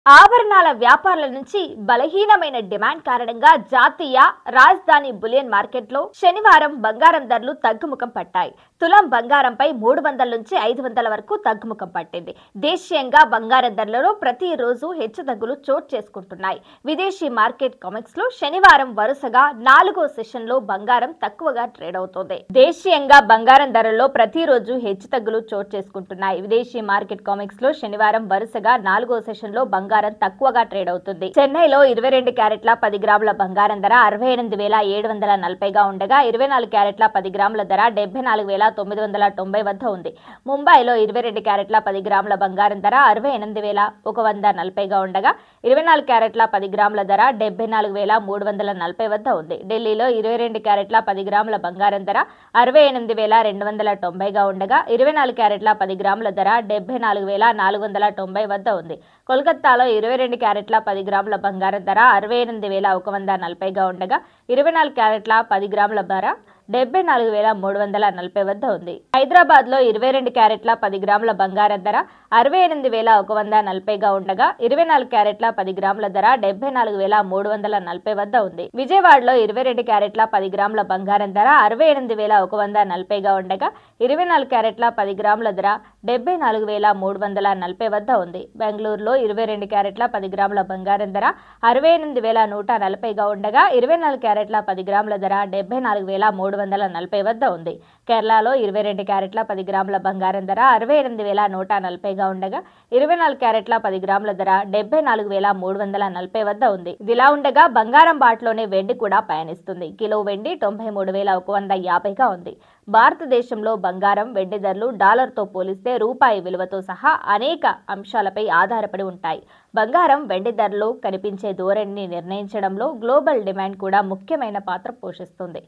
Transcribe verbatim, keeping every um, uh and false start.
ఆభరణాల వ్యాపారుల నుంచి బలహీనమైన డిమాండ్ కారణంగా జాతీయ రాజధాని బులియన్ మార్కెట్లో శనివారం బంగారం ధరలు తగ్గుముఖం పట్టాయి. తులం బంగారంపై మూడు వందల నుంచి ఐదు వందల వరకు తగ్గుముఖం పట్టింది. దేశీయంగా బంగారం ధరలలో ప్రతిరోజు హెచ్చుతగ్గులు చోటు చేసుకుంటున్నాయి. విదేశీ మార్కెట్ కామెక్స్ లో శనివారం వరుసగా నాలుగో సెషన్ లో బంగారం తక్కువగా ట్రేడ్ అవుతోంది. దేశీయంగా బంగారం ధరల్లో ప్రతిరోజు హెచ్చుతగ్గులు చోటు చేసుకుంటున్నాయి. విదేశీ మార్కెట్ కామెక్స్ లో శనివారం వరుసగా నాలుగో సెషన్ లో బంగారం తక్కువగా ట్రేడ్ అవుతుంది. చెన్నైలో ఇరవై రెండు క్యారెట్ల పది గ్రాముల బంగారం ధర అరవై ఎనిమిది వేల ఏడు వందల నలభైగా ఉండగా ఇరవై నాలుగు క్యారెట్ల పది గ్రాముల ధర డెబ్బై నాలుగు వేల తొమ్మిది వందల తొంభై వద్ద ఉంది. ముంబైలో ఇరవై రెండు క్యారెట్ల పది గ్రాముల బంగారం ధర అరవై ఎనిమిది వేల ఒక వంద నలభైగా ఉండగా ఇరవై నాలుగు క్యారెట్ల పది గ్రాముల ధర డెబ్బై నాలుగు వేల మూడు వందల నలభై వద్ద ఉంది. ఢిల్లీలో ఇరవై రెండు క్యారెట్ల పది గ్రాముల బంగారం ధర అరవై ఎనిమిది వేల రెండు వందల తొంభైగా ఉండగా ఇరవై నాలుగు క్యారెట్ల పది గ్రాముల ధర డెబ్బై నాలుగు వేల నాలుగు వందల తొంభై వద్ద ఉంది. కోల్కతాలో ఇరవై రెండు క్యారెట్ల పది గ్రాముల బంగారం ధర అరవై ఎనిమిది వేల ఒక వంద నలభైగా ఉండగా ఇరవై నాలుగు క్యారెట్ల పది గ్రాముల ధర డెబ్బై నాలుగు వేల మూడు వందల నలభై వద్ద ఉంది. హైదరాబాద్ లో ఇరవై రెండు క్యారెట్ల పది గ్రాముల బంగారం ధర అరవై ఎనిమిది వేల ఒక వంద నలభైగా ఉండగా ఇరవై నాలుగు క్యారెట్ల పది గ్రాముల ధర డెబ్బై నాలుగు వేల మూడు వందల నలభై వద్ద ఉంది. విజయవాడలో ఇరవై రెండు క్యారెట్ల పది గ్రాముల బంగారం ధర అరవై ఎనిమిది వేల ఒక వంద నలభైగా ఉండగా ఇరవై నాలుగు క్యారెట్ల పది గ్రాముల ధర డెబ్బై నాలుగు వేల మూడు వందల నలభై వద్ద ఉంది. బెంగళూరులో ఇరవై రెండు క్యారెట్ల పది గ్రాముల బంగారం ధర అరవై ఎనిమిది వేల నూట నలభైగా ఉండగా ఇరవై నాలుగు క్యారెట్ల పది గ్రాముల ధర డెబ్బై నాలుగు వేల మూడు వందల నలభై వద్ద ఉంది. కేరళలో ఇరవై రెండు క్యారెట్ల పది గ్రాముల బంగారం ధర అరవై ఎనిమిది వేల నూట నలభైగా ఉండగా ఇరవై నాలుగు క్యారెట్ల పది గ్రాముల ధర డెబ్బై నాలుగు వేల మూడు వందల నలభై వద్ద ఉంది. ఇదిలా ఉండగా బంగారం బాటలోనే వెండి కూడా పయనిస్తుంది. కిలో వెండి తొంభై మూడు వేల ఒక వంద యాభైగా ఉంది. భారతదేశంలో బంగారం, వెండి ధరలు డాలర్తో పోలిస్తే రూపాయి విలువతో సహా అనేక అంశాలపై ఆధారపడి ఉంటాయి. బంగారం, వెండి ధరలు కనిపించే ధోరణిని నిర్ణయించడంలో గ్లోబల్ డిమాండ్ కూడా ముఖ్యమైన పాత్ర పోషిస్తుంది.